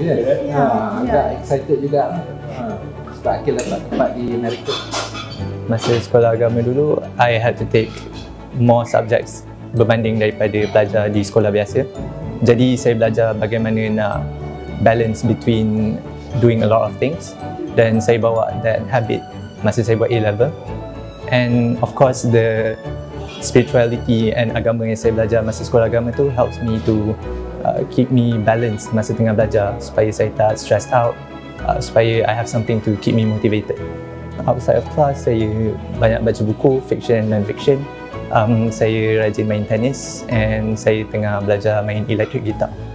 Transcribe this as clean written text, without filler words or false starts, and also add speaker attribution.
Speaker 1: Agak excited juga. Sebab Akil dapat tempat di Amerika.
Speaker 2: Masa sekolah agama dulu, I had to take more subjects berbanding daripada belajar di sekolah biasa. Jadi saya belajar bagaimana nak balance between doing a lot of things, dan saya bawa that habit masa saya buat A-level. And of course the spirituality and agama yang saya belajar masa sekolah agama tu helps me to keep me balanced masa tengah belajar, supaya saya tak stressed out, supaya I have something to keep me motivated. Outside of class, saya banyak baca buku, fiction dan non-fiction. Saya rajin main tenis, and saya tengah belajar main electric guitar.